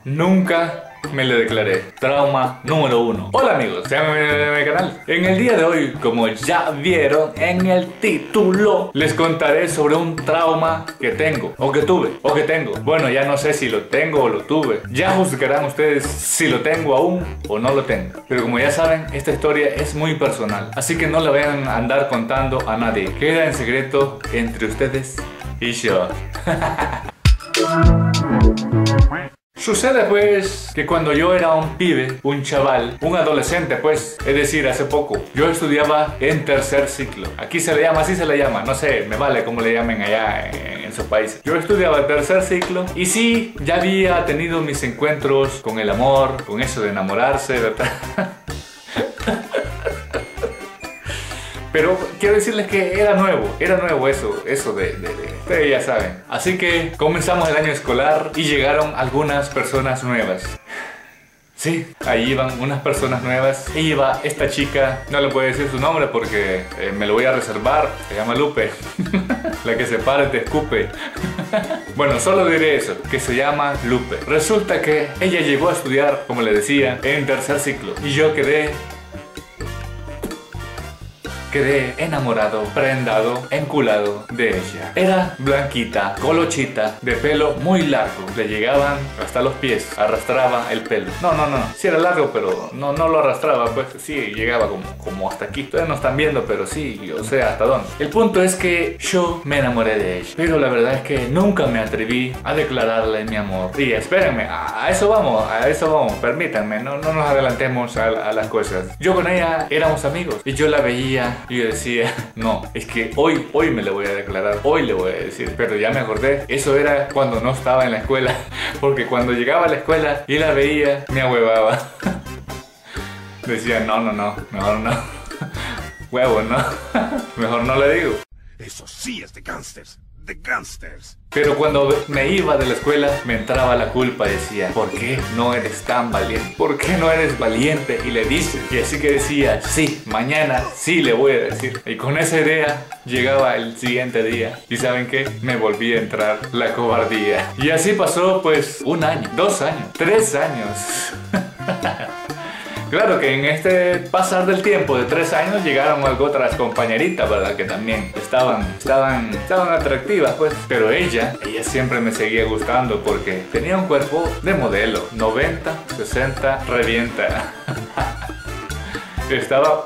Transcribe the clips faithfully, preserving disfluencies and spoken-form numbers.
Nunca me le declaré. Trauma número uno. Hola amigos, sean bienvenidos a mi canal. En el día de hoy, como ya vieron en el título, les contaré sobre un trauma que tengo, o que tuve, o que tengo. Bueno, ya no sé si lo tengo o lo tuve. Ya juzgarán ustedes si lo tengo aún o no lo tengo. Pero como ya saben, esta historia es muy personal, así que no la vayan a andar contando a nadie. Queda en secreto entre ustedes y yo. Sucede pues que cuando yo era un pibe, un chaval, un adolescente pues, es decir, hace poco, yo estudiaba en tercer ciclo. Aquí se le llama, así se le llama, no sé, me vale como le llamen allá en, en su país. Yo estudiaba en tercer ciclo y sí, ya había tenido mis encuentros con el amor, con eso de enamorarse, ¿verdad? Pero quiero decirles que era nuevo, era nuevo eso, eso de, de, de, ustedes ya saben. Así que comenzamos el año escolar y llegaron algunas personas nuevas. Sí, ahí iban unas personas nuevas. Y iba esta chica, no le puedo decir su nombre porque eh, me lo voy a reservar. Se llama Lupe. La que se para y te escupe. Bueno, solo diré eso, que se llama Lupe. Resulta que ella llegó a estudiar, como le decía, en tercer ciclo. Y yo quedé... Quedé enamorado, prendado, enculado de ella. Era blanquita, colochita, de pelo muy largo. Le llegaban hasta los pies, arrastraba el pelo. No, no, no, sí era largo, pero no, no lo arrastraba, pues sí, llegaba como, como hasta aquí. Ustedes no están viendo, pero sí, yo sé hasta dónde. El punto es que yo me enamoré de ella. Pero la verdad es que nunca me atreví a declararle mi amor. Y espérenme, a, a eso vamos, a eso vamos, permítanme, no, no nos adelantemos a, a las cosas. Yo con ella éramos amigos y yo la veía. Y yo decía, no, es que hoy, hoy me le voy a declarar, hoy le voy a decir. Pero ya me acordé, eso era cuando no estaba en la escuela. Porque cuando llegaba a la escuela y la veía, me ahuevaba. Decía, no, no, no, mejor no. Huevo, no. Mejor no le digo. Eso sí es de gangsters, de gangsters. Pero cuando me iba de la escuela, me entraba la culpa. Decía, ¿por qué no eres tan valiente? ¿Por qué no eres valiente? Y le dices. Y así que decía, sí, mañana sí le voy a decir. Y con esa idea llegaba el siguiente día. ¿Y saben qué? Me volví a entrar la cobardía. Y así pasó pues un año, dos años, tres años. Claro que en este pasar del tiempo de tres años llegaron algo otras compañeritas, ¿verdad? Que también estaban, estaban, estaban atractivas, pues. Pero ella, ella siempre me seguía gustando porque tenía un cuerpo de modelo. noventa, sesenta, revienta. Estaba...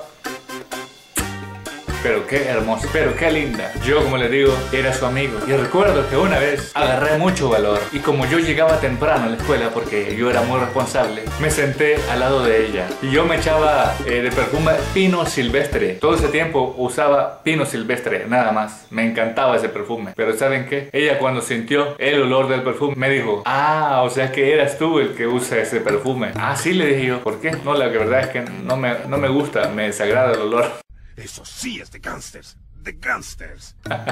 Pero qué hermosa, pero qué linda. Yo, como les digo, era su amigo. Y recuerdo que una vez agarré mucho valor. Y como yo llegaba temprano a la escuela, porque yo era muy responsable, me senté al lado de ella. Y yo me echaba eh, de perfume Pino Silvestre. Todo ese tiempo usaba Pino Silvestre, nada más. Me encantaba ese perfume. Pero ¿saben qué? Ella cuando sintió el olor del perfume, me dijo, ah, o sea que eras tú el que usa ese perfume. Ah, sí, le dije yo. ¿Por qué? No, la verdad es que no me, no me gusta, me desagrada el olor. Eso sí es de gangsters, de gangsters.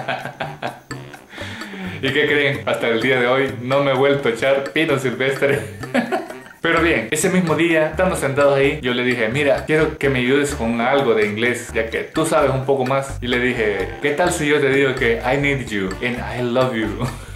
¿Y qué creen? Hasta el día de hoy no me he vuelto a echar Pino Silvestre. Pero bien, ese mismo día, estando sentados ahí, yo le dije, mira, quiero que me ayudes con algo de inglés, ya que tú sabes un poco más. Y le dije, ¿qué tal si yo te digo que I need you and I love you?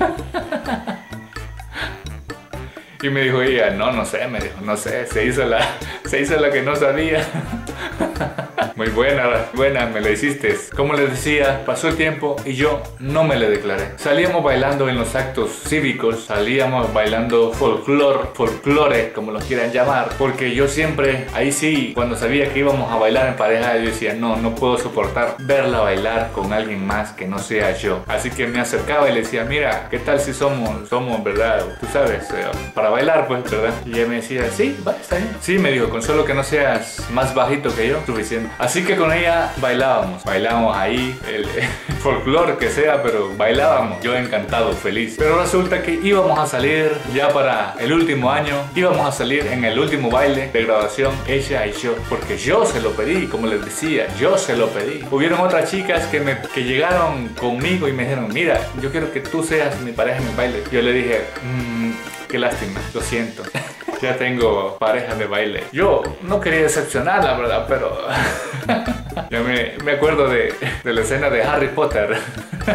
Y me dijo ella, no, no sé, me dijo, no sé, se hizo la, se hizo la que no sabía. Muy buena, buena, me la hiciste. Como les decía, pasó el tiempo y yo no me le declaré. Salíamos bailando en los actos cívicos, salíamos bailando folclore, folclore, como los quieran llamar, porque yo siempre, ahí sí, cuando sabía que íbamos a bailar en pareja, yo decía, no, no puedo soportar verla bailar con alguien más que no sea yo. Así que me acercaba y le decía, mira, ¿qué tal si somos, somos, verdad? Tú sabes, eh, para bailar, pues, ¿verdad? Y ella me decía, sí, va, está bien. Sí, me dijo, con solo que no seas más bajito que yo, suficiente. Así que con ella bailábamos, bailábamos ahí, el, el folclore que sea, pero bailábamos. Yo encantado, feliz. Pero resulta que íbamos a salir ya para el último año, íbamos a salir en el último baile de graduación, ella y yo, porque yo se lo pedí, como les decía, yo se lo pedí. Hubieron otras chicas que, me, que llegaron conmigo y me dijeron, mira, yo quiero que tú seas mi pareja en mi baile. Yo le dije, mmm, qué lástima, lo siento. Ya tengo pareja de baile. Yo no quería decepcionar, la verdad, pero... Yo me, me acuerdo de, de la escena de Harry Potter.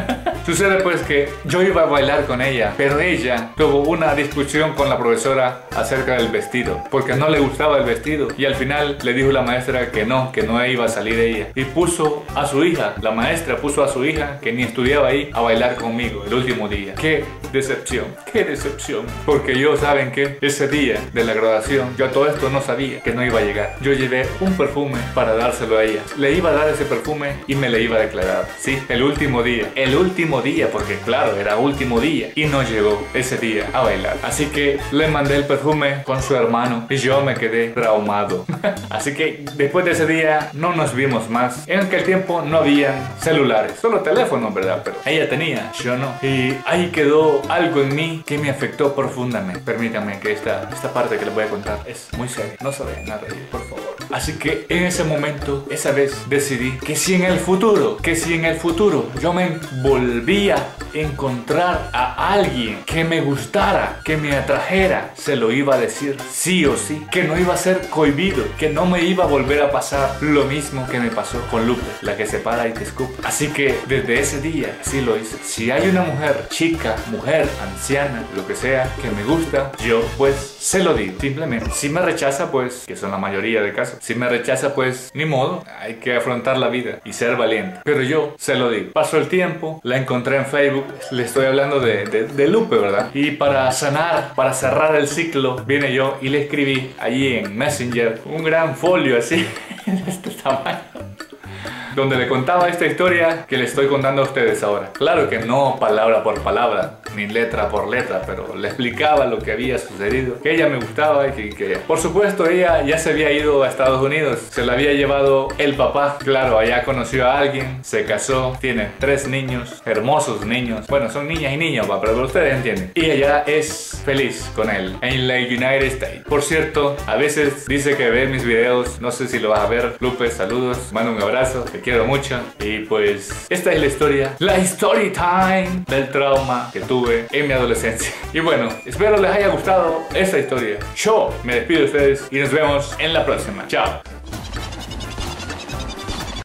Sucede pues que yo iba a bailar con ella, pero ella tuvo una discusión con la profesora acerca del vestido, porque no le gustaba el vestido, y al final le dijo la maestra que no, que no iba a salir ella, y puso a su hija, la maestra puso a su hija, que ni estudiaba ahí, a bailar conmigo el último día. ¡Qué decepción! ¡Qué decepción! Porque yo, ¿saben qué? Ese día de la graduación, yo a todo esto no sabía que no iba a llegar. Yo llevé un perfume para dárselo a ella. Le iba a dar ese perfume y me le iba a declarar. Sí, el último día. El último día, porque claro, era último día. Y no llegó ese día a bailar. Así que le mandé el perfume con su hermano y yo me quedé traumado. Así que después de ese día no nos vimos más. En aquel tiempo no habían celulares, solo teléfonos, ¿verdad? Pero ella tenía, yo no. Y ahí quedó algo en mí que me afectó profundamente. Permítanme que esta, esta parte que les voy a contar es muy seria. No se vayan a reír, por favor. Así que en ese momento, esa vez, decidí que si en el futuro, que si en el futuro yo me volvía a encontrar a alguien que me gustara, que me atrajera, se lo iba a decir sí o sí, que no iba a ser cohibido, que no me iba a volver a pasar lo mismo que me pasó con Lupe, la que se para y te escupe. Así que desde ese día sí lo hice. Si hay una mujer, chica, mujer, anciana, lo que sea, que me gusta, yo pues se lo digo, simplemente. Si me rechaza, pues, que son la mayoría de casos, si me rechaza, pues ni modo, hay que afrontar la vida y ser valiente. Pero yo se lo digo. Pasó el tiempo, la encontré en Facebook, le estoy hablando de, de, de Lupe, ¿verdad? Y para sanar, para cerrar el ciclo, vine yo y le escribí allí en Messenger un gran folio así, de este tamaño, donde le contaba esta historia que le estoy contando a ustedes ahora. Claro que no palabra por palabra, ni letra por letra, pero le explicaba lo que había sucedido, que ella me gustaba y que, que por supuesto ella ya se había ido a Estados Unidos, se la había llevado el papá. Claro, allá conoció a alguien, se casó, tiene tres niños, hermosos niños, bueno, son niñas y niños, ¿va? Pero ustedes entienden, y ella es feliz con él en la United States. Por cierto, a veces dice que ve mis videos, no sé si lo vas a ver. Lupe, saludos, mando un abrazo, te quiero mucho. Y pues esta es la historia, la story time del trauma que tuve en mi adolescencia. Y bueno, espero les haya gustado esta historia. Yo me despido de ustedes y nos vemos en la próxima. Chao.